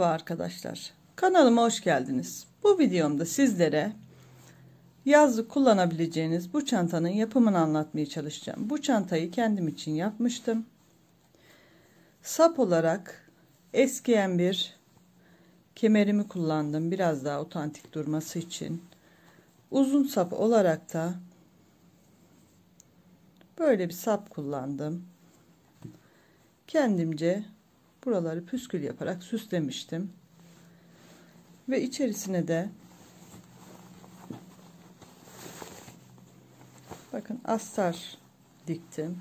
Merhaba arkadaşlar. Kanalıma hoş geldiniz. Bu videomda sizlere yazlık kullanabileceğiniz bu çantanın yapımını anlatmaya çalışacağım. Bu çantayı kendim için yapmıştım. Sap olarak eskiyen bir kemerimi kullandım. Biraz daha otantik durması için. Uzun sap olarak da böyle bir sap kullandım. Kendimce buraları püskül yaparak süslemiştim. Ve içerisine de bakın astar diktim.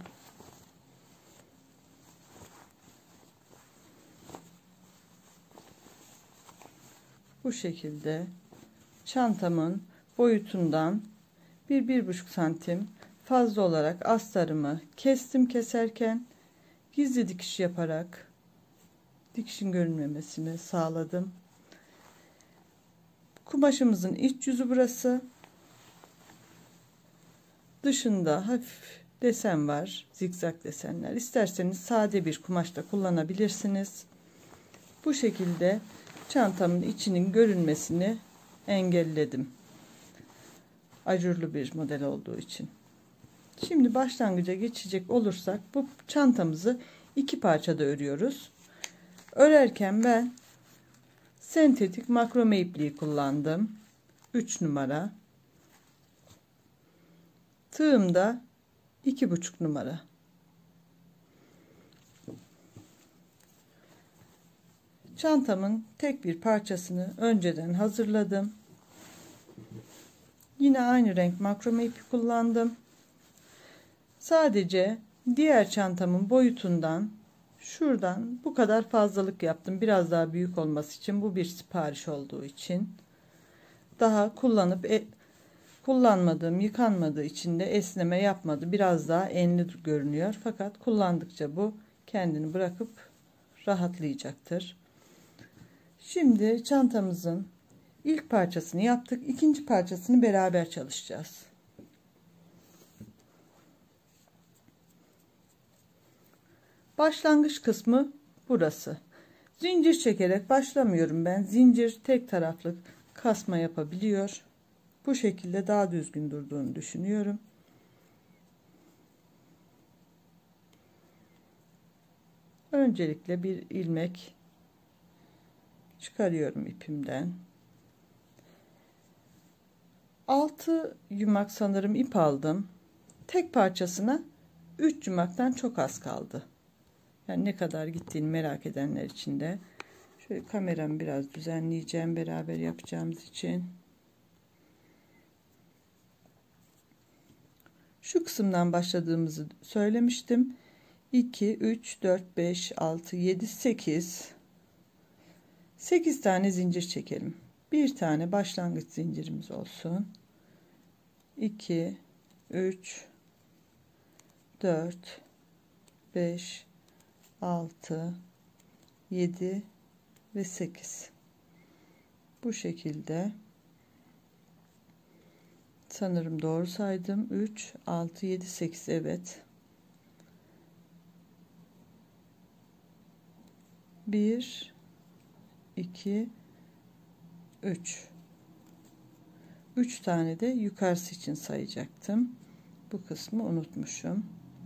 Bu şekilde çantamın boyutundan 1-1,5 santim fazla olarak astarımı kestim, keserken gizli dikiş yaparak dikişin görünmemesini sağladım. Kumaşımızın iç yüzü burası. Dışında hafif desen var, zikzak desenler. İsterseniz sade bir kumaşta kullanabilirsiniz. Bu şekilde çantamın içinin görünmesini engelledim. Ajurlu bir model olduğu için. Şimdi başlangıca geçecek olursak bu çantamızı iki parçada örüyoruz. Örerken ben sentetik makrome ipliği kullandım. 3 numara. Tığım da 2,5 numara. Çantamın tek bir parçasını önceden hazırladım. Yine aynı renk makrome ipi kullandım. Sadece diğer çantamın boyutundan şuradan bu kadar fazlalık yaptım. Biraz daha büyük olması için, bu bir sipariş olduğu için. Daha kullanmadığım, yıkanmadığı için de esneme yapmadı. Biraz daha enli görünüyor. Fakat kullandıkça bu kendini bırakıp rahatlayacaktır. Şimdi çantamızın ilk parçasını yaptık. İkinci parçasını beraber çalışacağız. Başlangıç kısmı burası. Zincir çekerek başlamıyorum ben. Zincir tek taraflı kasma yapabiliyor. Bu şekilde daha düzgün durduğunu düşünüyorum. Öncelikle bir ilmek çıkarıyorum ipimden. 6 yumak sanırım ip aldım. Tek parçasına 3 yumaktan çok az kaldı. Yani ne kadar gittiğini merak edenler için de şöyle kameramı biraz düzenleyeceğim beraber yapacağımız için. Şu kısımdan başladığımızı söylemiştim. 2, 3, 4, 5, 6, 7, 8. 8 tane zincir çekelim. Bir tane başlangıç zincirimiz olsun. 2, 3, 4, 5, 6, 7 ve 8. Bu şekilde. Sanırım doğru saydım. 3, 6, 7, 8. Evet. 1, 2, 3. 3 tane de yukarısı için sayacaktım. Bu kısmı unutmuşum.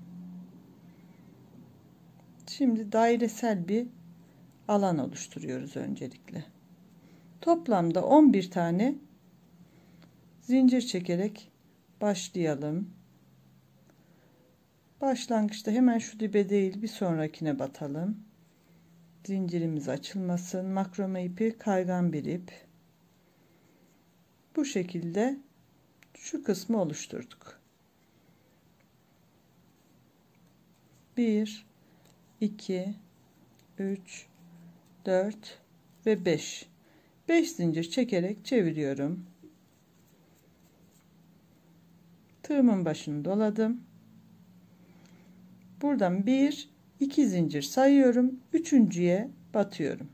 Şimdi dairesel bir alan oluşturuyoruz öncelikle. Toplamda 11 tane zincir çekerek başlayalım. Başlangıçta hemen şu dibe değil bir sonrakine batalım. Zincirimiz açılmasın. Makrome ipi kaygan bir ip. Bu şekilde şu kısmı oluşturduk. 1, 2, 3, 4 ve 5. 5 zincir çekerek çeviriyorum. Tığımın başını doladım. Buradan 1, 2 zincir sayıyorum. Üçüncüye batıyorum.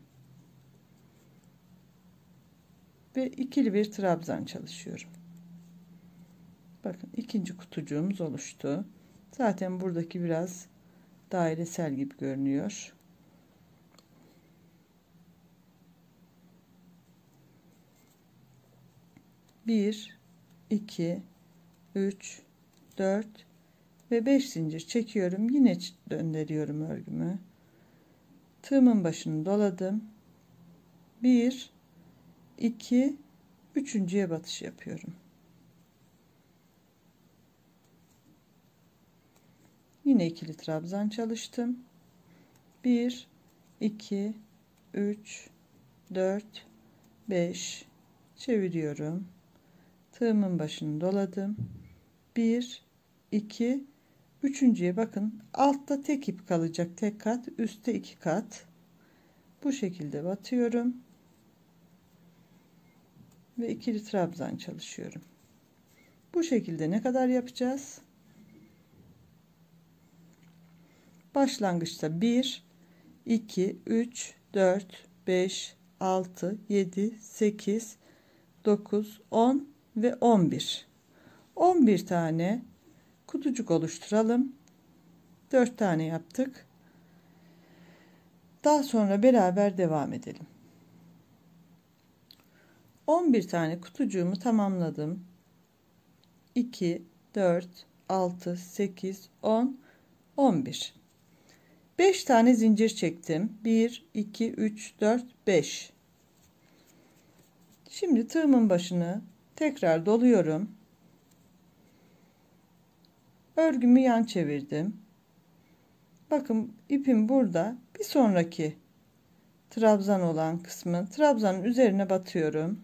Ve ikili bir trabzan çalışıyorum. Bakın ikinci kutucuğumuz oluştu. Zaten buradaki biraz dairesel gibi görünüyor. 1 2 3 4 ve 5 zincir çekiyorum. Yine döndürüyorum örgümü. Tığımın başını doladım. 1 2 üçüncüye batış yapıyorum. Yine ikili trabzan çalıştım. 1 2 3 4 5 çeviriyorum. Tığımın başını doladım. 1 2 üçüncüye bakın, altta tek ip kalacak, tek kat, üstte 2 kat. Bu şekilde batıyorum ve ikili trabzan çalışıyorum. Bu şekilde ne kadar yapacağız? Başlangıçta 1 2 3 4 5 6 7 8 9 10 ve 11 tane kutucuk oluşturalım. 4 tane yaptık. Daha sonra beraber devam edelim. 11 tane kutucuğumu tamamladım. 2 4 6 8 10 11. 5 tane zincir çektim. 1 2 3 4 5. Şimdi tığımın başını tekrar doluyorum. Örgümü yan çevirdim. Bakın ipim burada. Bir sonraki trabzan olan kısmı, trabzanın üzerine batıyorum.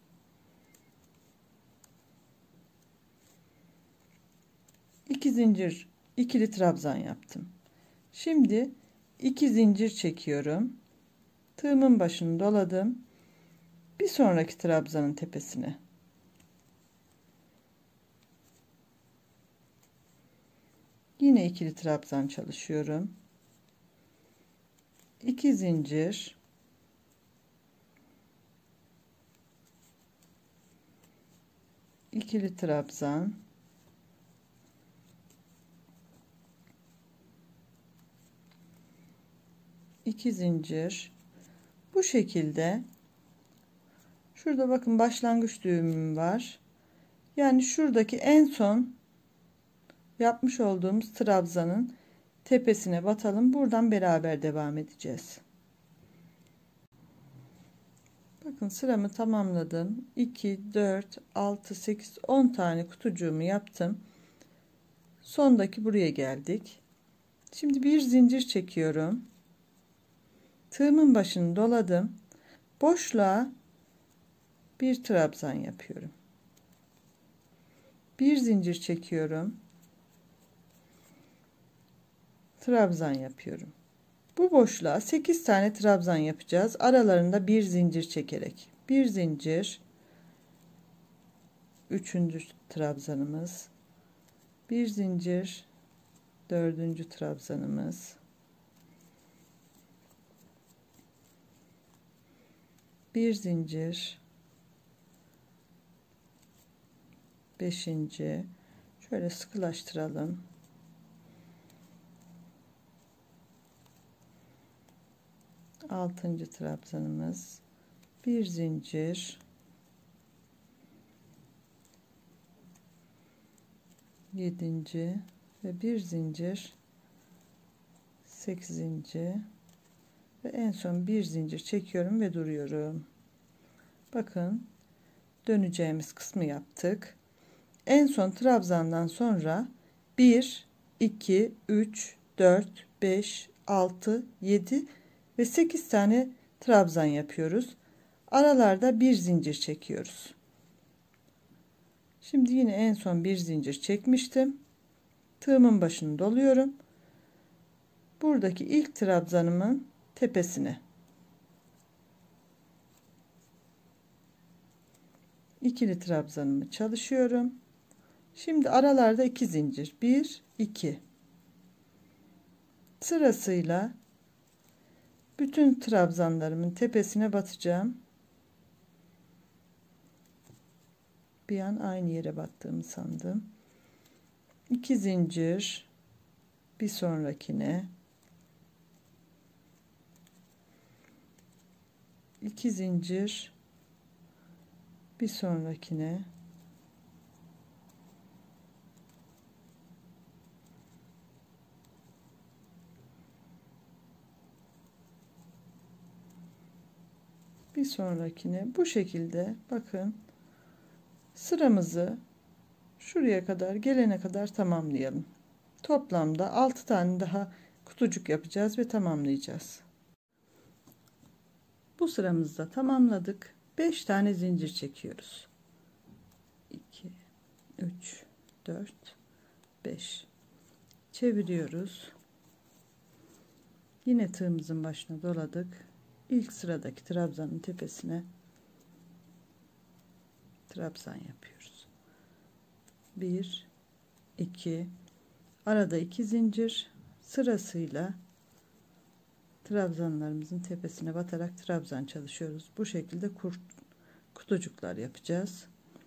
İki zincir, ikili trabzan yaptım. Şimdi 2 zincir çekiyorum. Tığımın başını doladım. Bir sonraki trabzanın tepesine. Yine ikili trabzan çalışıyorum. 2 zincir, ikili trabzan, iki zincir. Bu şekilde şurada bakın başlangıç düğümüm var. Yani şuradaki en son yapmış olduğumuz trabzanın tepesine batalım. Buradan beraber devam edeceğiz. Bakın sıramı tamamladım. 2 4 6 8 10 tane kutucuğumu yaptım. Sondaki buraya geldik. Şimdi bir zincir çekiyorum. Tığımın başını doladım. Boşluğa bir trabzan yapıyorum. Bir zincir çekiyorum. Trabzan yapıyorum. Bu boşluğa 8 tane trabzan yapacağız. Aralarında bir zincir çekerek. Bir zincir. Üçüncü trabzanımız. Bir zincir. Dördüncü trabzanımız. Bir zincir. Beşinci. Şöyle sıkılaştıralım. Altıncı trabzanımız. Bir zincir. Yedinci ve bir zincir. Sekizinci ve en son bir zincir çekiyorum ve duruyorum. Bakın döneceğimiz kısmı yaptık. En son trabzandan sonra 1 2 3 4 5 6 7 ve 8 tane trabzan yapıyoruz. Aralarda bir zincir çekiyoruz. Şimdi yine en son bir zincir çekmiştim. Tığımın başını doluyorum. Buradaki ilk trabzanımın tepesine ikili trabzanımı çalışıyorum. Şimdi aralarda 2 zincir, 1 2 sırasıyla bütün trabzanlarımın tepesine batacağım. Bir an aynı yere battığımı sandım. 2 zincir, bir sonrakine 2 zincir, Bir sonrakine bir sonrakine bu şekilde bakın sıramızı şuraya kadar gelene kadar tamamlayalım. Toplamda 6 tane daha kutucuk yapacağız ve tamamlayacağız. Bu sıramızda tamamladık. 5 tane zincir çekiyoruz. 2 3 4 5 çeviriyoruz. Yine tığımızın başına doladık. İlk sıradaki trabzanın tepesine trabzan yapıyoruz. 1 2 arada 2 zincir sırasıyla trabzanlarımızın tepesine batarak trabzan çalışıyoruz. Bu şekilde kutucuklar yapacağız.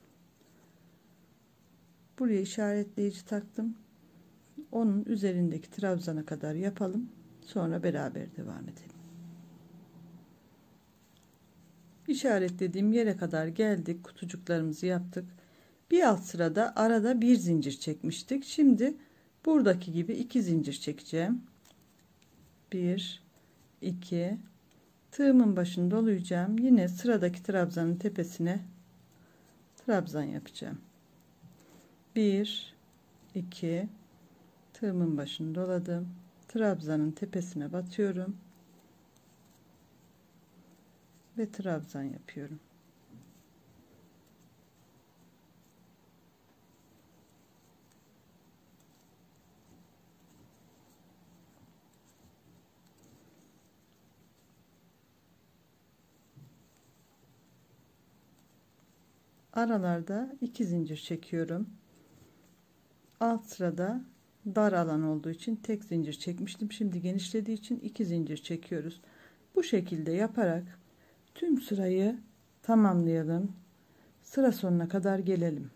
Buraya işaretleyici taktım. Onun üzerindeki trabzana kadar yapalım. Sonra beraber devam edelim. İşaretlediğim yere kadar geldik. Kutucuklarımızı yaptık. Bir alt sırada arada bir zincir çekmiştik. Şimdi buradaki gibi 2 zincir çekeceğim. 1 2 tığımın başını dolayacağım. Yine sıradaki trabzanın tepesine trabzan yapacağım. 1 2 tığımın başını doladım. Trabzanın tepesine batıyorum ve trabzan yapıyorum. Aralarda 2 zincir çekiyorum. Alt sırada dar alan olduğu için tek zincir çekmiştim. Şimdi genişlediği için 2 zincir çekiyoruz. Bu şekilde yaparak tüm sırayı tamamlayalım. Sıra sonuna kadar gelelim.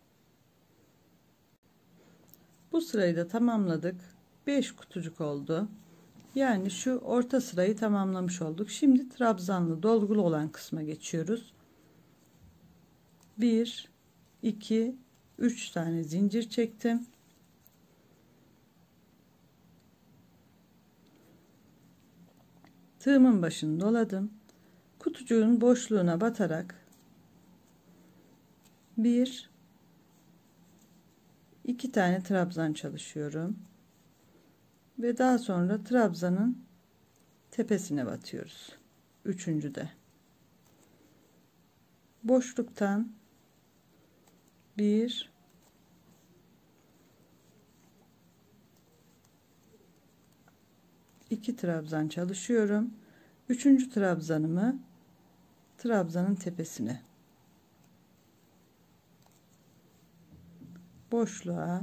Bu sırayı da tamamladık. 5 kutucuk oldu. Yani şu orta sırayı tamamlamış olduk. Şimdi trabzanlı dolgulu olan kısma geçiyoruz. 1 2 3 tane zincir çektim. Tığımın başını doladım. Kutucuğun boşluğuna batarak 1 2 tane trabzan çalışıyorum ve daha sonra trabzanın tepesine batıyoruz. Üçüncüde boşluktan 1 2 trabzan çalışıyorum. Üçüncü trabzanımı trabzanın tepesine, boşluğa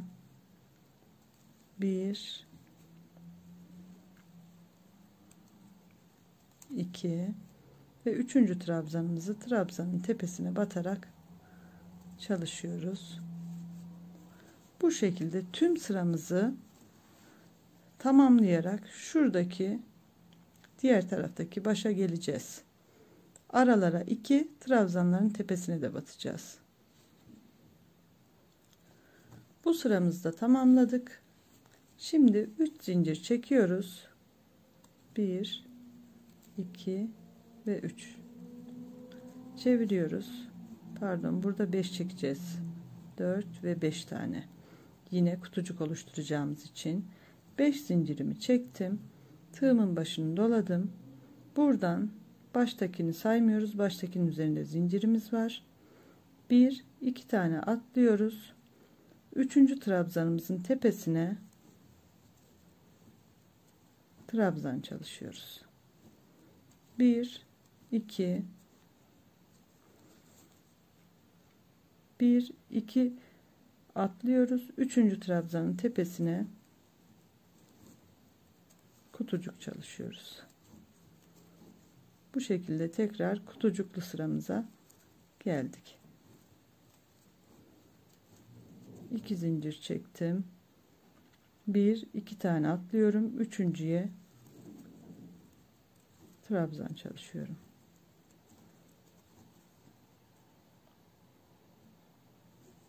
1 2 ve üçüncü trabzanımızı trabzanın tepesine batarak çalışıyoruz. Bu şekilde tüm sıramızı tamamlayarak şuradaki diğer taraftaki başa geleceğiz. Aralara 2 trabzanların tepesine de batacağız. Bu sıramızda tamamladık. Şimdi 3 zincir çekiyoruz. 1 2 ve 3 çeviriyoruz. Pardon, burada 5 çekeceğiz. 4 ve 5 tane. Yine kutucuk oluşturacağımız için 5 zincirimi çektim. Tığımın başını doladım. Buradan baştakini saymıyoruz. Baştakinin üzerinde zincirimiz var. 1 2 tane atlıyoruz. Üçüncü trabzanımızın tepesine trabzan çalışıyoruz. 1 2 1 2 atlıyoruz. Üçüncü trabzanın tepesine kutucuk çalışıyoruz. Bu şekilde tekrar kutucuklu sıramıza geldik. 2 zincir çektim. 1 2 tane atlıyorum. Üçüncüye trabzan çalışıyorum.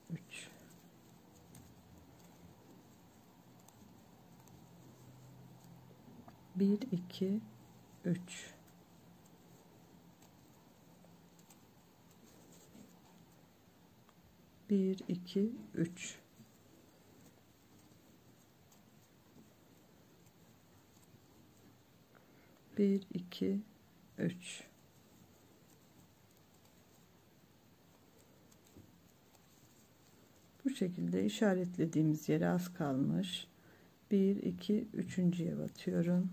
3 1 2 3 1 2 3 1 2 3 bu şekilde işaretlediğimiz yere az kalmış. 1 2 üçüncüye batıyorum.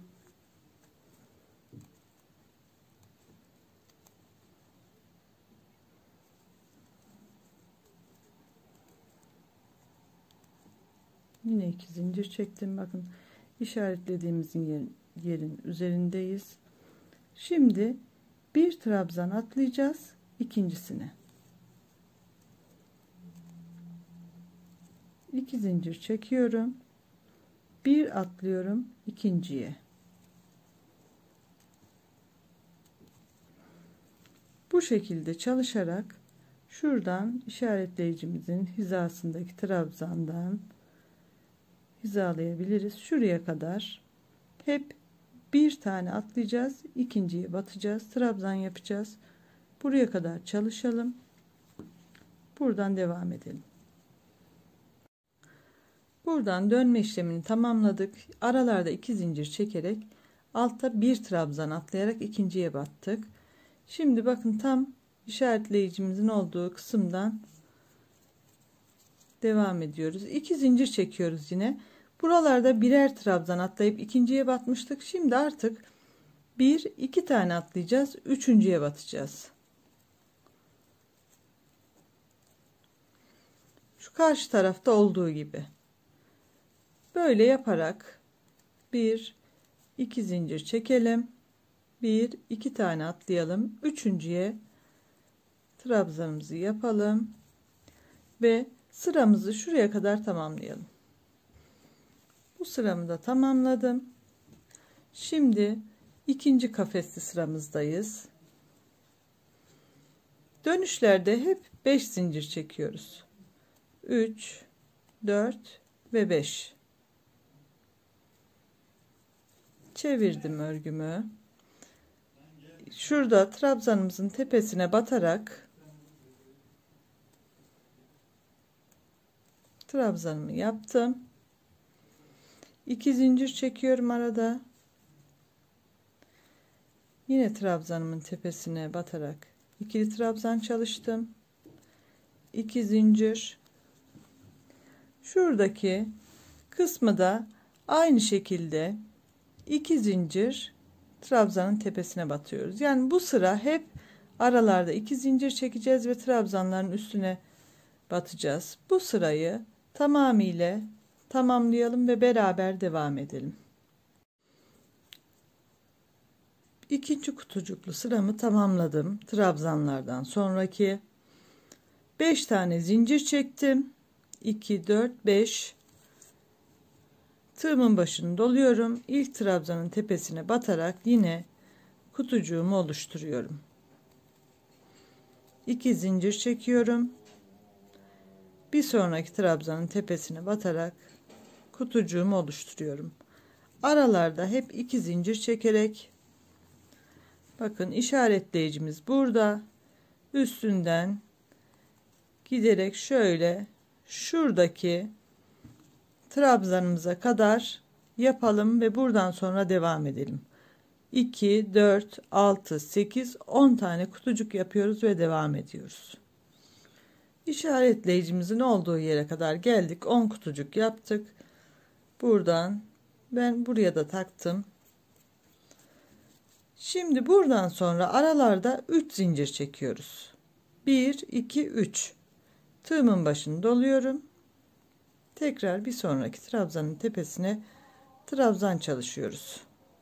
Yine 2 zincir çektim. Bakın işaretlediğimiz yerin üzerindeyiz. Şimdi bir trabzan atlayacağız ikincisine. 2 zincir çekiyorum. Bir atlıyorum ikinciye. Bu şekilde çalışarak şuradan işaretleyicimizin hizasındaki trabzandan hizalayabiliriz. Şuraya kadar hep bir tane atlayacağız, ikinciye batacağız, trabzan yapacağız. Buraya kadar çalışalım. Buradan devam edelim. Buradan dönme işlemini tamamladık. Aralarda 2 zincir çekerek altta bir trabzan atlayarak ikinciye battık. Şimdi bakın tam işaretleyicimizin olduğu kısımdan devam ediyoruz. 2 zincir çekiyoruz yine. Buralarda birer trabzan atlayıp ikinciye batmıştık. Şimdi artık 1-2 tane atlayacağız. Üçüncüye batacağız. Şu karşı tarafta olduğu gibi. Böyle yaparak 1-2 zincir çekelim. 1-2 tane atlayalım. Üçüncüye trabzanımızı yapalım. Ve sıramızı şuraya kadar tamamlayalım. Bu sıramı da tamamladım. Şimdi ikinci kafesli sıramızdayız. Dönüşlerde hep 5 zincir çekiyoruz. 3, 4 ve 5. Çevirdim örgümü. Şurada trabzanımızın tepesine batarak trabzanımı yaptım. 2 zincir çekiyorum arada. Yine trabzanımın tepesine batarak ikili trabzan çalıştım. 2 zincir. Şuradaki kısmı da aynı şekilde 2 zincir trabzanın tepesine batıyoruz. Yani bu sıra hep aralarda 2 zincir çekeceğiz ve trabzanların üstüne batacağız. Bu sırayı tamamıyla tamamlayalım ve beraber devam edelim. İkinci kutucuklu sıramı tamamladım. Trabzanlardan sonraki 5 tane zincir çektim. 2 4 5 tığımın başını doluyorum. İlk trabzanın tepesine batarak yine kutucuğumu oluşturuyorum. 2 zincir çekiyorum. Bir sonraki trabzanın tepesine batarak kutucuğumu oluşturuyorum. Aralarda hep 2 zincir çekerek, bakın işaretleyicimiz burada, üstünden giderek şöyle şuradaki trabzanımıza kadar yapalım ve buradan sonra devam edelim. 2 4 6 8 10 tane kutucuk yapıyoruz ve devam ediyoruz. İşaretleyicimizin olduğu yere kadar geldik. 10 kutucuk yaptık. Buradan ben buraya da taktım. Şimdi buradan sonra aralarda 3 zincir çekiyoruz. 1 2 3 tığımın başını doluyorum. Tekrar bir sonraki trabzanın tepesine trabzan çalışıyoruz.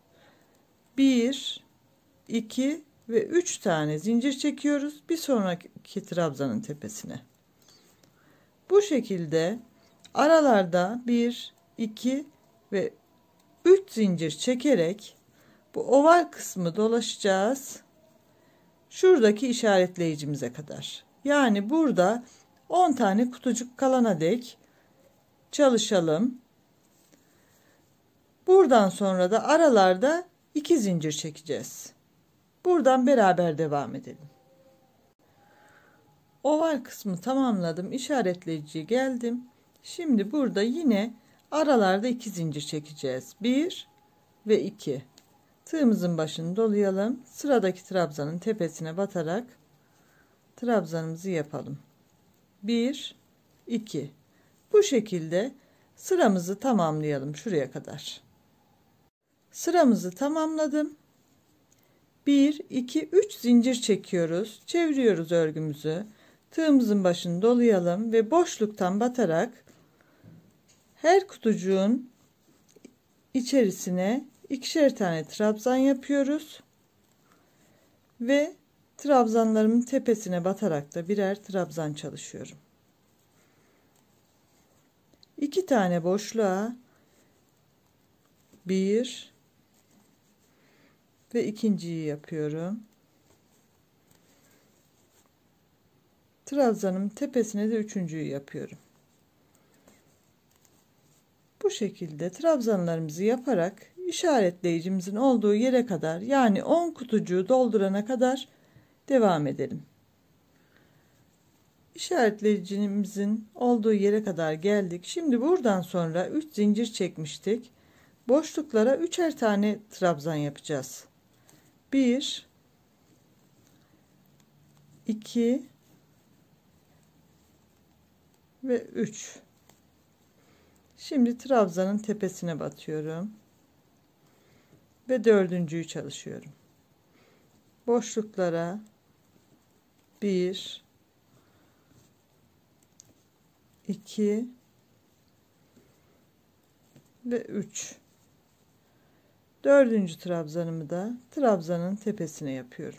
1 2 ve 3 tane zincir çekiyoruz bir sonraki trabzanın tepesine. Bu şekilde aralarda 1 2 ve 3 zincir çekerek bu oval kısmı dolaşacağız şuradaki işaretleyicimize kadar. Yani burada 10 tane kutucuk kalana dek çalışalım. Buradan sonra da aralarda 2 zincir çekeceğiz. Buradan beraber devam edelim. Oval kısmı tamamladım. İşaretleyiciye geldim. Şimdi burada yine aralarda 2 zincir çekeceğiz. 1 ve 2. Tığımızın başını dolayalım. Sıradaki trabzanın tepesine batarak trabzanımızı yapalım. 1 2. Bu şekilde sıramızı tamamlayalım şuraya kadar. Sıramızı tamamladım. 1 2 3 zincir çekiyoruz. Çeviriyoruz örgümüzü. Tığımızın başını dolayalım ve boşluktan batarak her kutucuğun içerisine ikişer tane trabzan yapıyoruz ve trabzanlarımın tepesine batarak da birer trabzan çalışıyorum. 2 tane boşluğa 1 ve ikinciyi yapıyorum. Trabzanın tepesine de üçüncüyü yapıyorum. Bu şekilde trabzanlarımızı yaparak işaretleyicimizin olduğu yere kadar, yani 10 kutucuğu doldurana kadar devam edelim. İşaretleyicimizin olduğu yere kadar geldik. Şimdi buradan sonra 3 zincir çekmiştik. Boşluklara 3'er tane trabzan yapacağız. 1 2 ve 3. Şimdi trabzanın tepesine batıyorum ve dördüncüyü çalışıyorum. Boşluklara 1 2 ve 3. Dördüncü trabzanımı da trabzanın tepesine yapıyorum.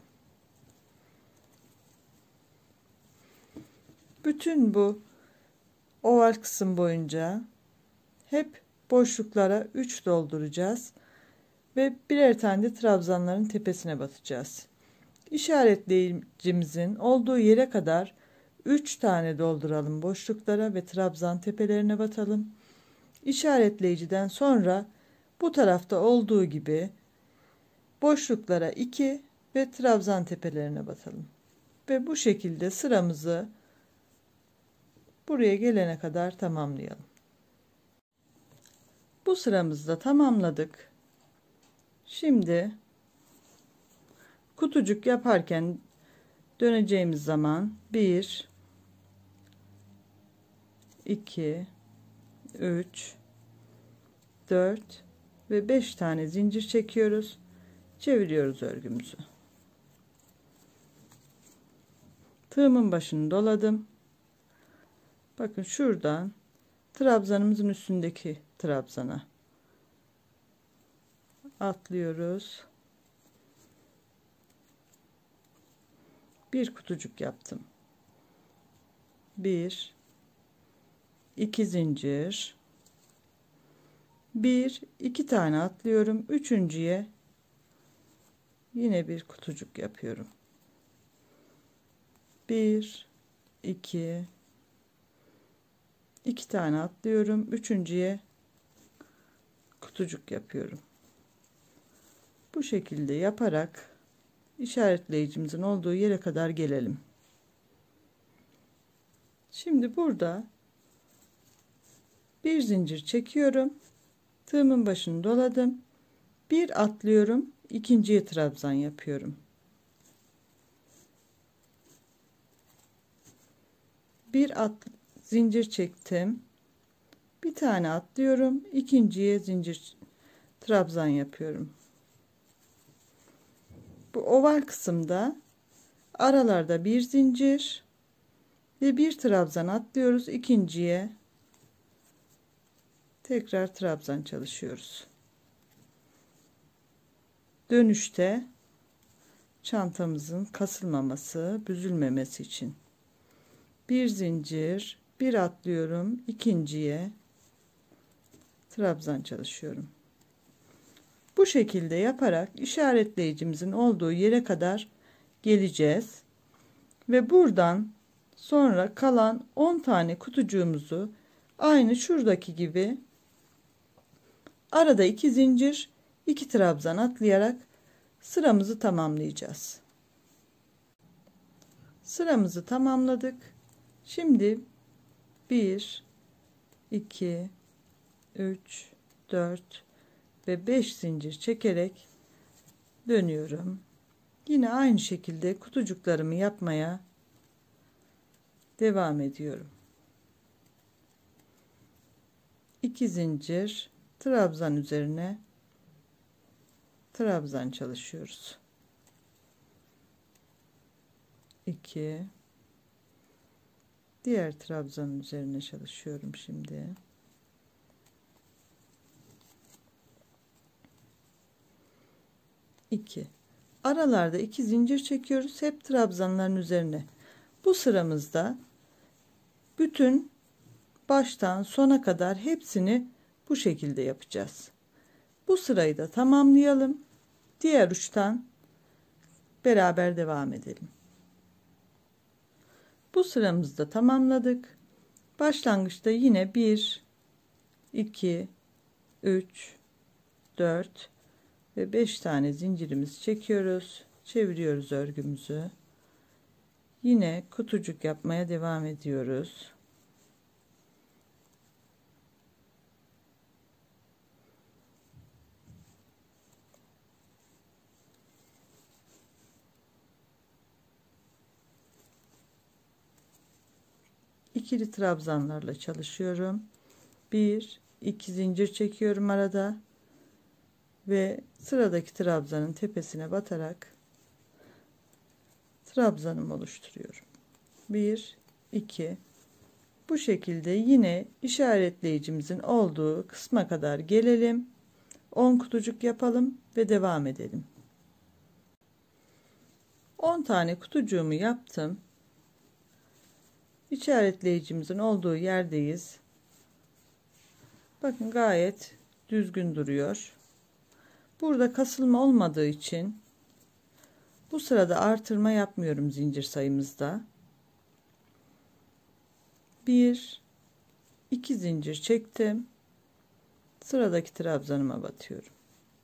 Bütün bu oval kısım boyunca hep boşluklara 3 dolduracağız ve birer tane de trabzanların tepesine batacağız. İşaretleyicimizin olduğu yere kadar 3 tane dolduralım boşluklara ve trabzan tepelerine batalım. İşaretleyiciden sonra bu tarafta olduğu gibi boşluklara 2 ve trabzan tepelerine batalım. Ve bu şekilde sıramızı buraya gelene kadar tamamlayalım. Bu sıramızı da tamamladık. Şimdi kutucuk yaparken döneceğimiz zaman 1 2 3 4 ve 5 tane zincir çekiyoruz. Çeviriyoruz örgümüzü. Tığımın başını doladım. Bakın şuradan trabzanımızın üstündeki trabzana atlıyoruz. Bir kutucuk yaptım. 1 2 zincir, 1 2 tane atlıyorum. Üçüncüye yine bir kutucuk yapıyorum. 1 2 2 tane atlıyorum. Üçüncüye kutucuk yapıyorum. Bu şekilde yaparak işaretleyicimizin olduğu yere kadar gelelim. Şimdi burada bir zincir çekiyorum. Tığımın başını doladım. Bir atlıyorum. İkinciye trabzan yapıyorum. Bir zincir çektim. Bir tane atlıyorum. İkinciye zincir trabzan yapıyorum. Bu oval kısımda aralarda bir zincir ve bir trabzan atlıyoruz. İkinciye tekrar trabzan çalışıyoruz. Dönüşte çantamızın kasılmaması, büzülmemesi için bir zincir, bir atlıyorum, ikinciye trabzan çalışıyorum. Bu şekilde yaparak işaretleyicimizin olduğu yere kadar geleceğiz ve buradan Sonra kalan 10 tane kutucuğumuzu aynı şuradaki gibi arada 2 zincir, 2 trabzan atlayarak sıramızı tamamlayacağız. Sıramızı tamamladık. Şimdi 1, 2, 3, 4 ve 5 zincir çekerek dönüyorum. Yine aynı şekilde kutucuklarımı yapmaya devam ediyorum. 2 zincir, trabzan üzerine trabzan çalışıyoruz. 2, diğer trabzanın üzerine çalışıyorum şimdi. 2, aralarda 2 zincir çekiyoruz hep trabzanların üzerine. Bu sıramızda bütün baştan sona kadar hepsini bu şekilde yapacağız. Bu sırayı da tamamlayalım. Diğer uçtan beraber devam edelim. Bu sıramızda tamamladık. Başlangıçta yine 1, 2, 3, 4 ve 5 tane zincirimizi çekiyoruz. Çeviriyoruz örgümüzü. Yine kutucuk yapmaya devam ediyoruz. İkili trabzanlarla çalışıyorum. 1, 2 zincir çekiyorum arada ve sıradaki trabzanın tepesine batarak trabzanımı oluşturuyorum. 1, 2, bu şekilde yine işaretleyicimizin olduğu kısma kadar gelelim. 10 kutucuk yapalım ve devam edelim. 10 tane kutucuğumu yaptım. İşaretleyicimizin olduğu yerdeyiz. Bakın gayet düzgün duruyor. Burada kasılma olmadığı için bu sırada artırma yapmıyorum zincir sayımızda. 1, 2 zincir çektim. Sıradaki trabzanıma batıyorum.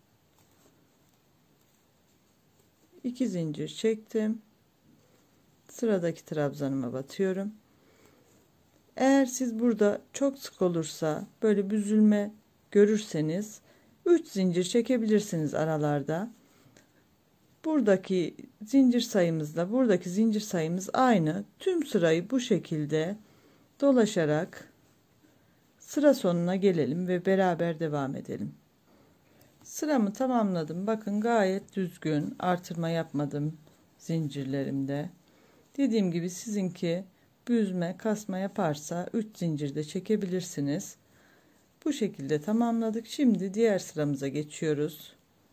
2 zincir çektim. Sıradaki trabzanıma batıyorum. Eğer siz burada çok sık olursa böyle büzülme görürseniz 3 zincir çekebilirsiniz aralarda. Buradaki zincir sayımızla buradaki zincir sayımız aynı. Tüm sırayı bu şekilde dolaşarak sıra sonuna gelelim ve beraber devam edelim. Sıramı tamamladım. Bakın gayet düzgün. Artırma yapmadım zincirlerimde. Dediğim gibi sizinki büzme, kasma yaparsa 3 zincir de çekebilirsiniz. Bu şekilde tamamladık. Şimdi diğer sıramıza geçiyoruz.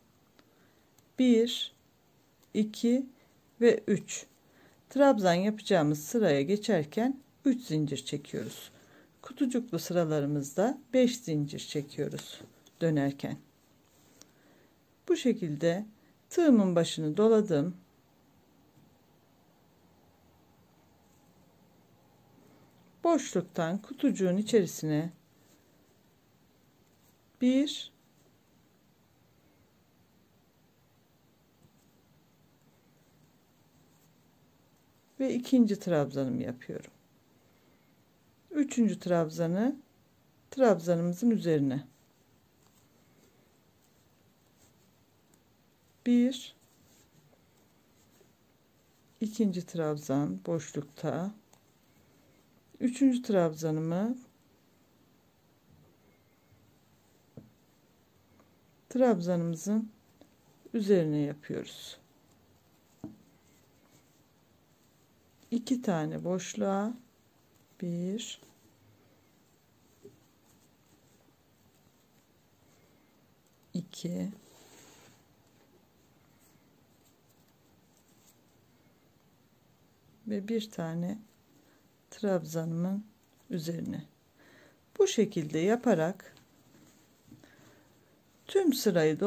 1, 2 ve 3. Trabzan yapacağımız sıraya geçerken 3 zincir çekiyoruz. Kutucuklu sıralarımızda 5 zincir çekiyoruz dönerken. Bu şekilde tığımın başını doladım. Boşluktan kutucuğun içerisine 1 ve ikinci trabzanımı yapıyorum. Üçüncü trabzanı trabzanımızın üzerine 1, ikinci trabzan boşlukta, üçüncü trabzanımı trabzanımızın üzerine yapıyoruz. 2 tane boşluğa 1, 2, ve bir tane trabzanımın üzerine. Bu şekilde yaparak tüm sırayı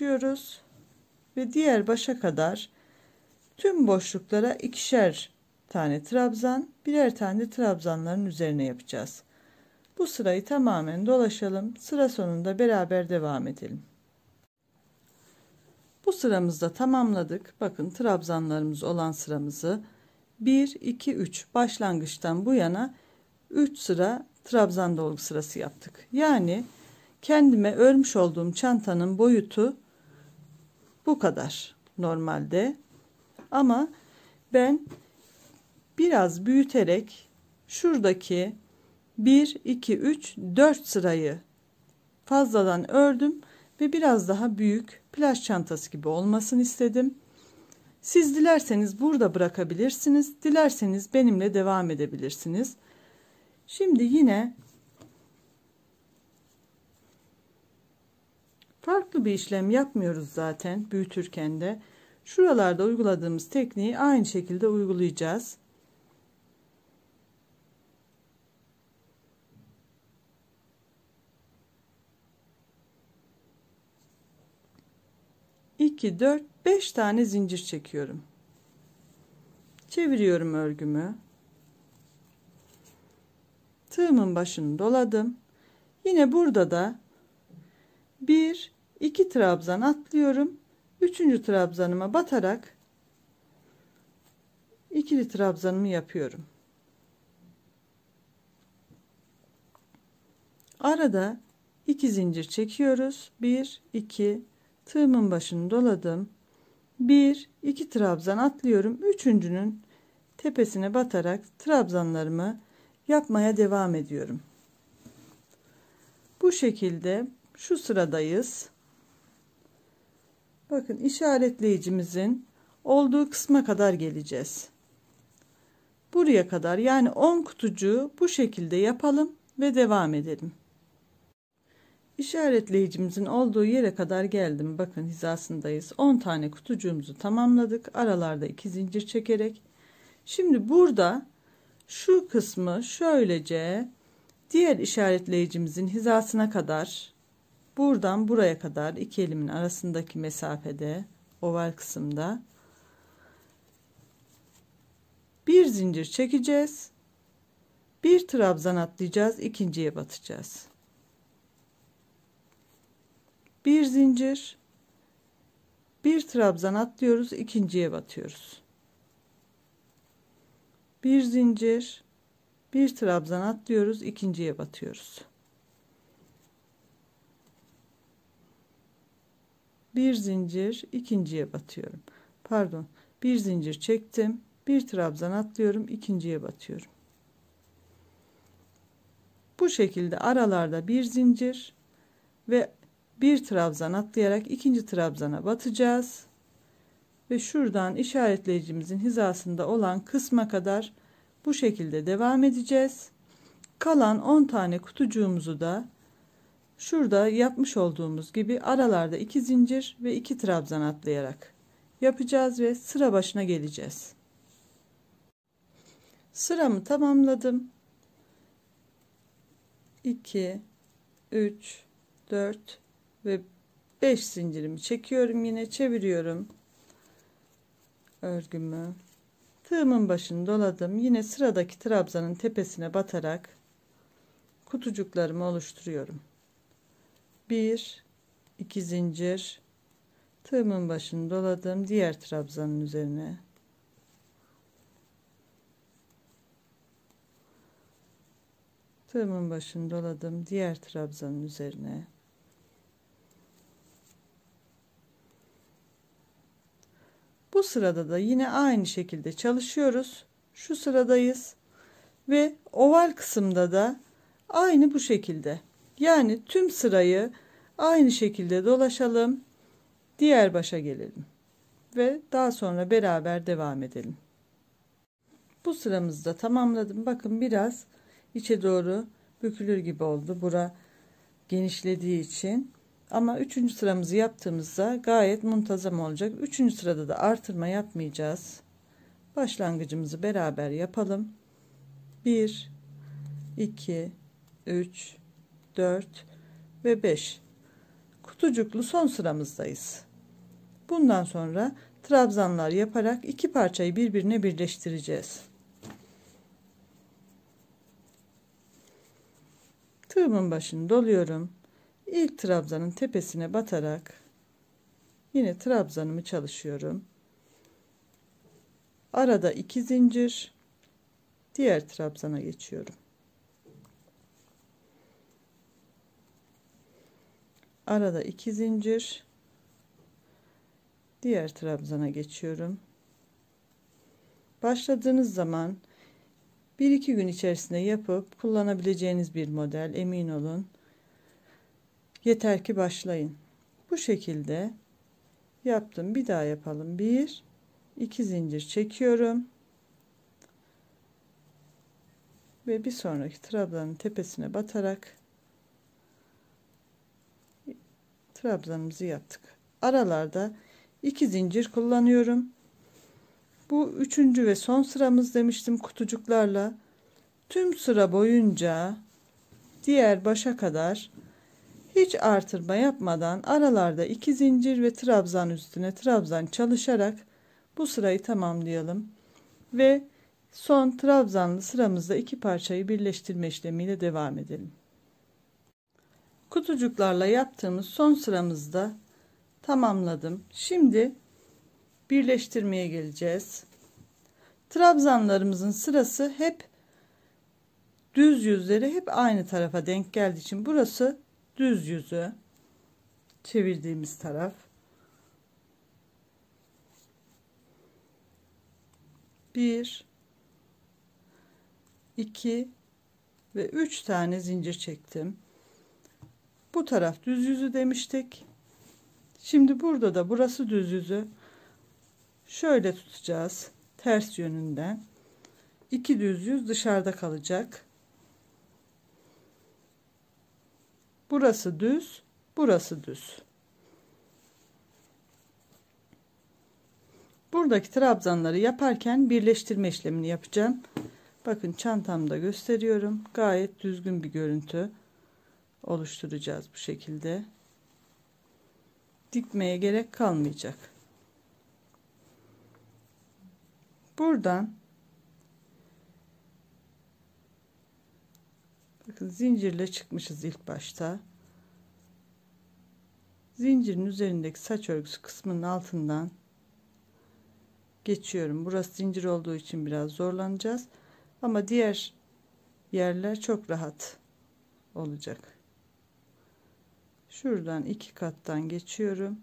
dolaşıyoruz ve diğer başa kadar tüm boşluklara ikişer tane trabzan, birer tane de trabzanların üzerine yapacağız. Bu sırayı tamamen dolaşalım. Sıra sonunda beraber devam edelim. Bu sıramızda tamamladık. Bakın trabzanlarımız olan sıramızı 1 2 3 başlangıçtan bu yana 3 sıra trabzan dolgu sırası yaptık. Yani kendime örmüş olduğum çantanın boyutu bu kadar normalde. Ama ben biraz büyüterek şuradaki 1 2 3 4 sırayı fazladan ördüm ve biraz daha büyük plaj çantası gibi olmasını istedim. Siz dilerseniz burada bırakabilirsiniz, dilerseniz benimle devam edebilirsiniz. Şimdi yine farklı bir işlem yapmıyoruz zaten büyütürken de. Şuralarda uyguladığımız tekniği aynı şekilde uygulayacağız. İki, 4, 5 tane zincir çekiyorum. Çeviriyorum örgümü. Tığımın başını doladım. Yine burada da 1 2 trabzan atlıyorum. 3. trabzanıma batarak ikili trabzanımı yapıyorum. Arada 2 zincir çekiyoruz. 1 2 tığımın başını doladım. 1 2 trabzan atlıyorum. Üçüncünün tepesine batarak trabzanlarımı yapmaya devam ediyorum. Bu şekilde şu sıradayız. Bakın işaretleyicimizin olduğu kısma kadar geleceğiz. Buraya kadar, yani 10 kutucuğu bu şekilde yapalım ve devam edelim. İşaretleyicimizin olduğu yere kadar geldim. Bakın hizasındayız. 10 tane kutucuğumuzu tamamladık. Aralarda 2 zincir çekerek. Şimdi burada şu kısmı şöylece diğer işaretleyicimizin hizasına kadar, buradan buraya kadar iki elimin arasındaki mesafede, oval kısımda bir zincir çekeceğiz. Bir trabzan atlayacağız. İkinciye batacağız. Bir zincir, bir trabzan atlıyoruz. İkinciye batıyoruz. Bir zincir, bir trabzan atlıyoruz. İkinciye batıyoruz. Bir zincir, ikinciye batıyorum. Pardon, bir zincir çektim. Bir trabzan atlıyorum. İkinciye batıyorum. Bu şekilde aralarda bir zincir ve bir trabzan atlayarak ikinci trabzana batacağız. Ve şuradan işaretleyicimizin hizasında olan kısma kadar bu şekilde devam edeceğiz. Kalan 10 tane kutucuğumuzu da şurada yapmış olduğumuz gibi aralarda 2 zincir ve 2 trabzan atlayarak yapacağız ve sıra başına geleceğiz. Sıramı tamamladım. 2 3 4 ve 5 zincirimi çekiyorum, yine çeviriyorum örgümü. Tığımın başını doladım. Yine sıradaki trabzanın tepesine batarak kutucuklarımı oluşturuyorum. 1 2 zincir, tığımın başını doladım, diğer trabzanın üzerine tığımın başını doladım, diğer trabzanın üzerine bu sırada da yine aynı şekilde çalışıyoruz. Şu sıradayız ve oval kısımda da aynı bu şekilde, yani tüm sırayı aynı şekilde dolaşalım, diğer başa gelelim ve daha sonra beraber devam edelim. Bu sıramızı da tamamladım. Bakın biraz içe doğru bükülür gibi oldu bura genişlediği için, ama 3. sıramızı yaptığımızda gayet muntazam olacak. 3. sırada da artırma yapmayacağız. Başlangıcımızı beraber yapalım. 1 2 3 4 ve 5 kutucuklu son sıramızdayız. Bundan sonra trabzanlar yaparak iki parçayı birbirine birleştireceğiz. Tığımın başını doluyorum. İlk trabzanın tepesine batarak yine trabzanımı çalışıyorum. Arada 2 zincir, diğer trabzana geçiyorum. Arada 2 zincir, diğer trabzana geçiyorum. Başladığınız zaman 1-2 gün içerisinde yapıp kullanabileceğiniz bir model, emin olun. Yeter ki başlayın. Bu şekilde yaptım. Bir daha yapalım. 1-2 zincir çekiyorum ve bir sonraki trabzanın tepesine batarak trabzanımızı yaptık. Aralarda 2 zincir kullanıyorum. Bu üçüncü ve son sıramız demiştim kutucuklarla. Tüm sıra boyunca diğer başa kadar hiç artırma yapmadan aralarda 2 zincir ve trabzan üstüne trabzan çalışarak bu sırayı tamamlayalım. Ve son trabzanlı sıramızda 2 parçayı birleştirme işlemiyle devam edelim. Kutucuklarla yaptığımız son sıramızda tamamladım. Şimdi birleştirmeye geleceğiz. Trabzanlarımızın sırası hep düz yüzleri hep aynı tarafa denk geldiği için burası düz yüzü, çevirdiğimiz taraf. Bir, iki ve 3 tane zincir çektim. Bu taraf düz yüzü demiştik. Şimdi burada da burası düz yüzü. Şöyle tutacağız. Ters yönünden. 2 düz yüz dışarıda kalacak. Burası düz, burası düz. Buradaki trabzanları yaparken birleştirme işlemini yapacağım. Bakın çantamda gösteriyorum. Gayet düzgün bir görüntü oluşturacağız bu şekilde. Dikmeye gerek kalmayacak. Buradan bakın zincirle çıkmışız ilk başta. Zincirin üzerindeki saç örgüsü kısmının altından geçiyorum. Burası zincir olduğu için biraz zorlanacağız. Ama diğer yerler çok rahat olacak. Şuradan 2 kattan geçiyorum.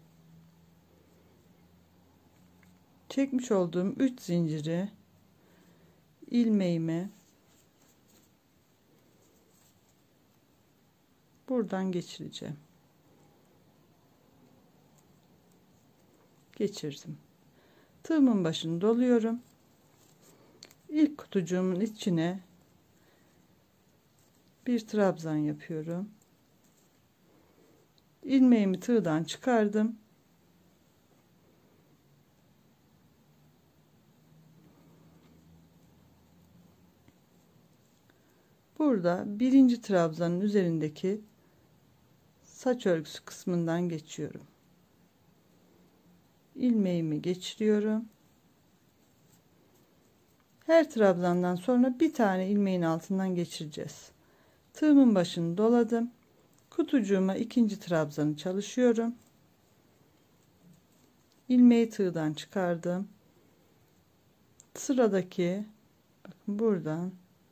Çekmiş olduğum 3 zinciri ilmeğimi buradan geçireceğim. Geçirdim. Tığımın başını doluyorum. İlk kutucuğumun içine bir trabzan yapıyorum. İlmeğimi tığdan çıkardım. Burada birinci trabzanın üzerindeki saç örgüsü kısmından geçiyorum. İlmeğimi geçiriyorum. Her trabzandan sonra bir tane ilmeğin altından geçireceğiz. Tığımın başını doladım. Kutucuğuma ikinci trabzanı çalışıyorum. İlmeği tığdan çıkardım. Sıradaki bakın buradan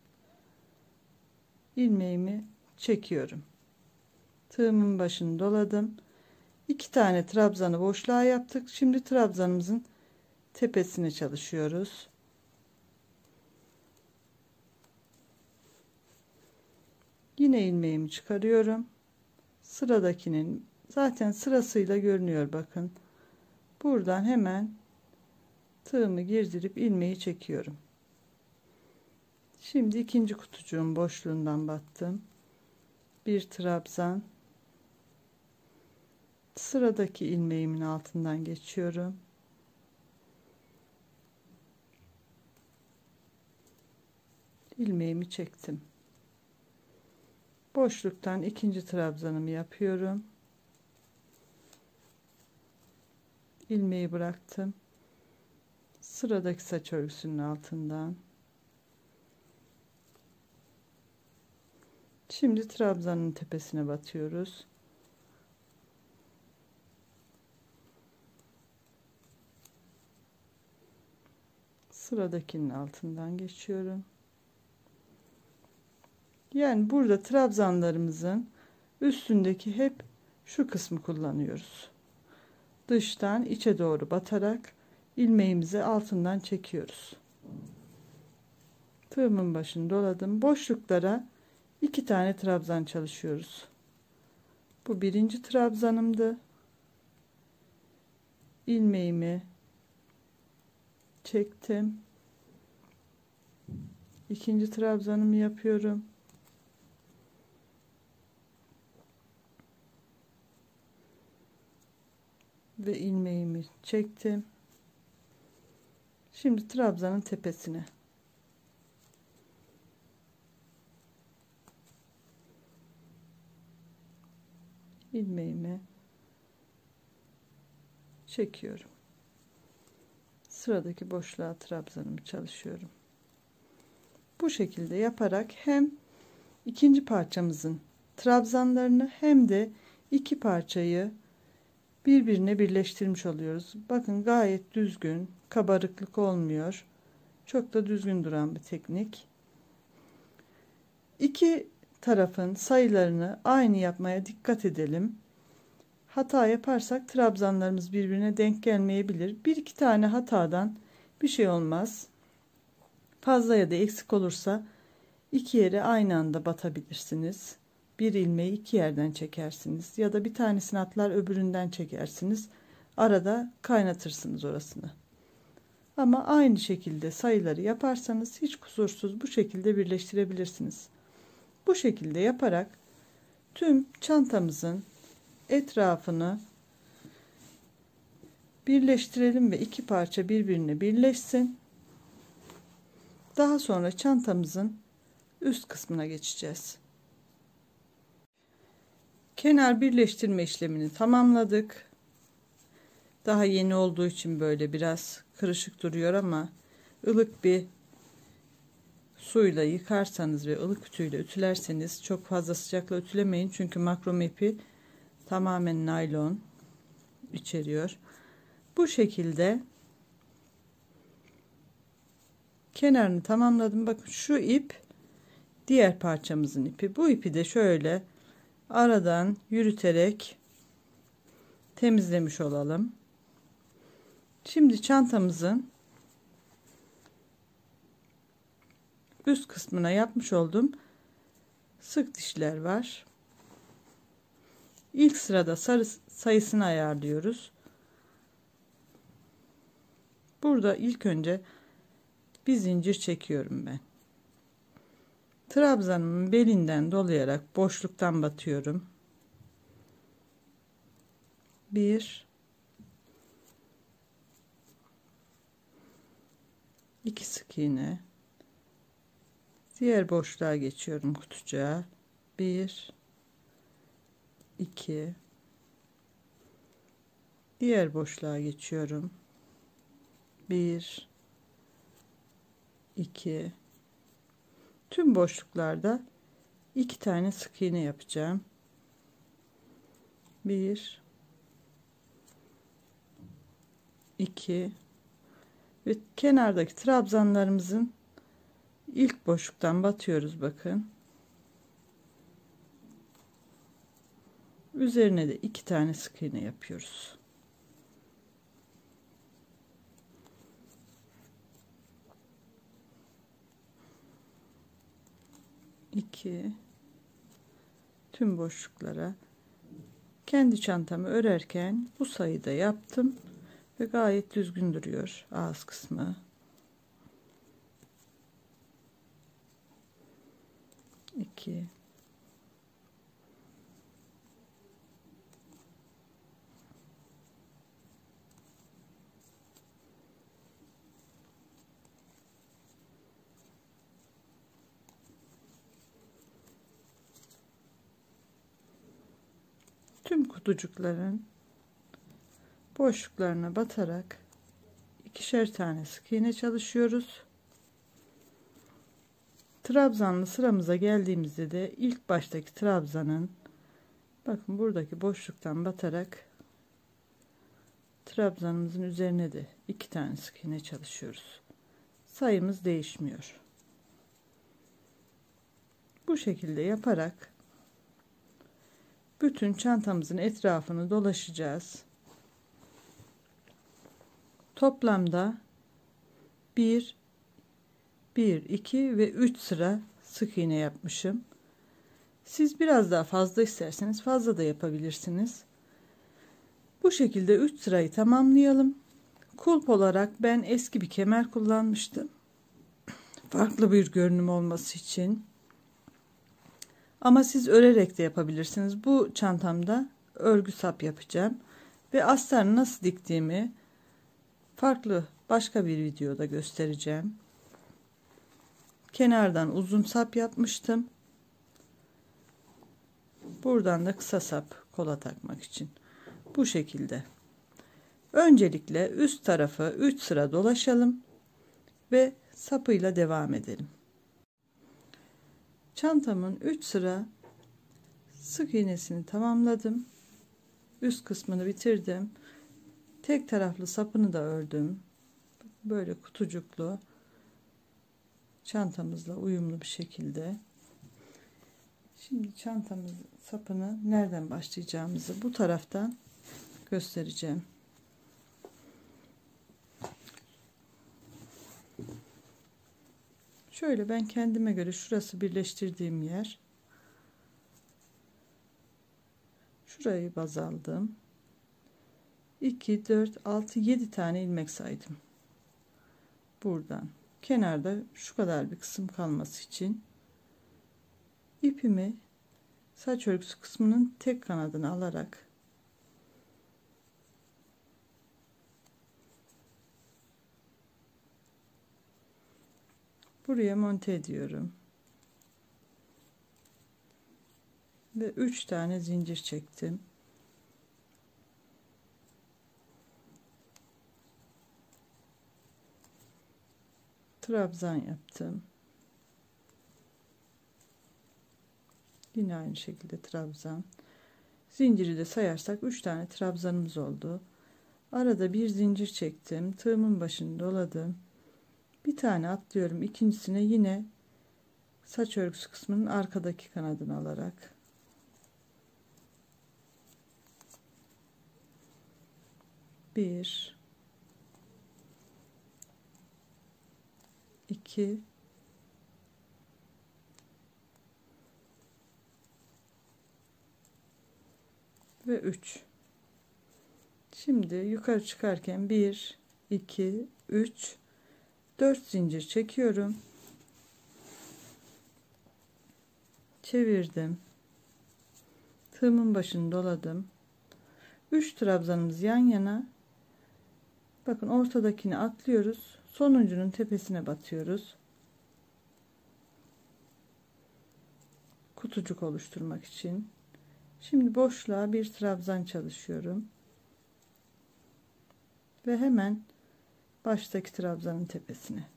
ilmeğimi çekiyorum. Tığımın başını doladım. 2 tane trabzanı boşluğa yaptık. Şimdi trabzanımızın tepesine çalışıyoruz. Yine ilmeğimi çıkarıyorum. Sıradakinin zaten sırasıyla görünüyor bakın. Buradan hemen tığımı girdirip ilmeği çekiyorum. Şimdi ikinci kutucuğun boşluğundan battım. Bir trabzan. Sıradaki ilmeğimin altından geçiyorum. İlmeğimi çektim. Boşluktan ikinci trabzanımı yapıyorum. İlmeği bıraktım. Sıradaki saç örgüsünün altından Şimdi trabzanın tepesine batıyoruz. Sıradakinin altından geçiyorum. Yani burada trabzanlarımızın üstündeki hep şu kısmı kullanıyoruz. Dıştan içe doğru batarak ilmeğimizi altından çekiyoruz. Tığımın başını doladım. Boşluklara 2 tane trabzan çalışıyoruz. Bu birinci trabzanımdı. İlmeğimi çektim. İkinci trabzanımı yapıyorum. Ve ilmeğimi çektim. Şimdi trabzanın tepesine ilmeğimi çekiyorum. Sıradaki boşluğa trabzanımı çalışıyorum. Bu şekilde yaparak hem ikinci parçamızın trabzanlarını hem de iki parçayı birbirine birleştirmiş oluyoruz. Bakın gayet düzgün, kabarıklık olmuyor. Çok da düzgün duran bir teknik. İki tarafın sayılarını aynı yapmaya dikkat edelim. Hata yaparsak trabzanlarımız birbirine denk gelmeyebilir. Bir iki tane hatadan bir şey olmaz. Fazla ya da eksik olursa iki yere aynı anda batabilirsiniz. Bir ilmeği iki yerden çekersiniz ya da bir tanesini atlar öbüründen çekersiniz. Arada kaynatırsınız orasını. Ama aynı şekilde sayıları yaparsanız hiç kusursuz bu şekilde birleştirebilirsiniz. Bu şekilde yaparak tüm çantamızın etrafını birleştirelim ve iki parça birbirine birleşsin. Daha sonra çantamızın üst kısmına geçeceğiz. Kenar birleştirme işlemini tamamladık. Daha yeni olduğu için böyle biraz kırışık duruyor ama ılık bir suyla yıkarsanız ve ılık ütüyle ütülerseniz, çok fazla sıcakla ütülemeyin çünkü makrome ipi tamamen naylon içeriyor. Bu şekilde kenarını tamamladım. Bakın şu ip diğer parçamızın ipi. Bu ipi de şöyle aradan yürüterek temizlemiş olalım. Şimdi çantamızın üst kısmına yapmış olduğum sık dişler var. İlk sırada sayısını ayarlıyoruz. Burada ilk önce bir zincir çekiyorum ben. Trabzanımın belinden dolayarak boşluktan batıyorum. 1 2 sık iğne, diğer boşluğa geçiyorum, kutucuğa. 1 2 diğer boşluğa geçiyorum. 1 2 tüm boşluklarda 2 tane sık iğne yapacağım. 1 2 ve kenardaki trabzanlarımızın ilk boşluktan batıyoruz. Bakın üzerine de 2 tane sık iğne yapıyoruz. Tüm boşluklara kendi çantamı örerken bu sayıda yaptım ve gayet düzgün duruyor ağız kısmı. 2 tüm kutucukların boşluklarına batarak ikişer tane sık iğne çalışıyoruz. Trabzanlı sıramıza geldiğimizde de ilk baştaki trabzanın, bakın buradaki boşluktan batarak trabzanımızın üzerine de 2 tane sık iğne çalışıyoruz. Sayımız değişmiyor. Bu şekilde yaparak bütün çantamızın etrafını dolaşacağız. Toplamda 1, 2 ve 3 sıra sık iğne yapmışım. Siz biraz daha fazla isterseniz fazla da yapabilirsiniz. Bu şekilde 3 sırayı tamamlayalım. Kulp olarak ben eski bir kemer kullanmıştım. Farklı bir görünüm olması için. Ama siz örerek de yapabilirsiniz. Bu çantamda örgü sap yapacağım. Ve astarını nasıl diktiğimi farklı başka bir videoda göstereceğim. Kenardan uzun sap yapmıştım. Buradan da kısa sap kola takmak için. Bu şekilde. Öncelikle üst tarafı 3 sıra dolaşalım ve sapıyla devam edelim. Çantamın 3 sıra sık iğnesini tamamladım. Üst kısmını bitirdim. Tek taraflı sapını da ördüm. Böyle kutucuklu, çantamızla uyumlu bir şekilde. Şimdi çantamız sapını nereden başlayacağımızı bu taraftan göstereceğim. Şöyle ben kendime göre şurası birleştirdiğim yer. Şurayı baz aldım. 2, 4, 6, 7 tane ilmek saydım. Buradan kenarda şu kadar bir kısım kalması için ipimi saç örgüsü kısmının tek kanadını alarak buraya monte ediyorum ve 3 tane zincir çektim. Trabzan yaptım. Yine aynı şekilde trabzan. Zinciri de sayarsak 3 tane trabzanımız oldu. Arada bir zincir çektim. Tığımın başını doladım. Bir tane atlıyorum. İkincisine yine saç örgüsü kısmının arkadaki kanadını alarak bir, 2, ve 3. Şimdi yukarı çıkarken 1, 2, 3, 4 zincir çekiyorum. Çevirdim. Tığımın başını doladım. 3 trabzanımız yan yana. Bakın ortadakini atlıyoruz. Sonuncunun tepesine batıyoruz. Kutucuk oluşturmak için. Şimdi boşluğa bir trabzan çalışıyorum. Ve hemen baştaki trabzanın tepesine.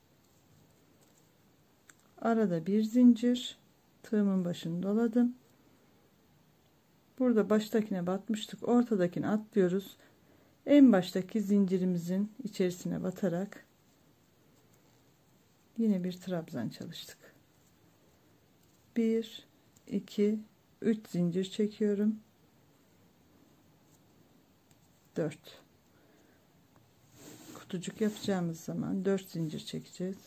Arada bir zincir. Tığımın başını doladım. Burada baştakine batmıştık. Ortadakini atlıyoruz. En baştaki zincirimizin içerisine batarak yine bir trabzan çalıştık. 1, 2, 3 zincir çekiyorum. 4. Kutucuk yapacağımız zaman 4 zincir çekeceğiz.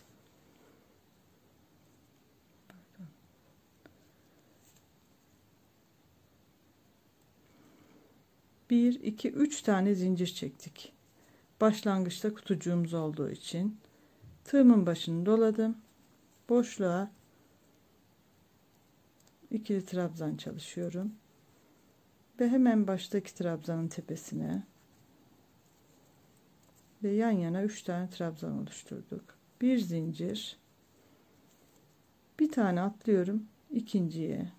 Bir, iki, üç tane zincir çektik. Başlangıçta kutucuğumuz olduğu için tığımın başını doladım. Boşluğa ikili trabzan çalışıyorum. Ve hemen baştaki trabzanın tepesine ve yan yana 3 tane trabzan oluşturduk. Bir zincir, bir tane atlıyorum ikinciye.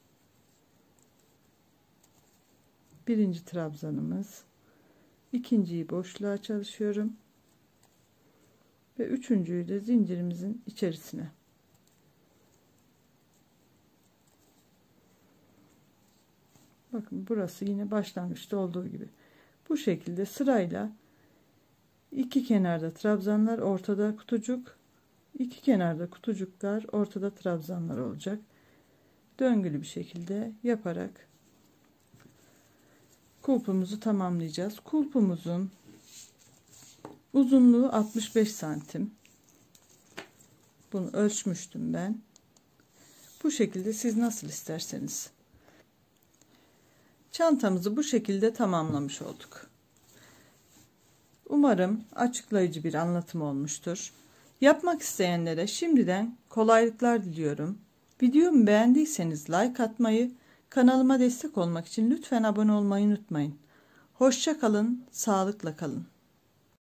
Birinci trabzanımız, ikinciyi boşluğa çalışıyorum ve üçüncüyü de zincirimizin içerisine. Bakın burası yine başlangıçta olduğu gibi. Bu şekilde sırayla iki kenarda trabzanlar, ortada kutucuk, iki kenarda kutucuklar, ortada trabzanlar olacak. Döngülü bir şekilde yaparak kulpumuzu tamamlayacağız. Kulpumuzun uzunluğu 65 santim. Bunu ölçmüştüm ben. Bu şekilde siz nasıl isterseniz. Çantamızı bu şekilde tamamlamış olduk. Umarım açıklayıcı bir anlatım olmuştur. Yapmak isteyenlere şimdiden kolaylıklar diliyorum. Videomu beğendiyseniz like atmayı, kanalıma destek olmak için lütfen abone olmayı unutmayın. Hoşça kalın, sağlıkla kalın.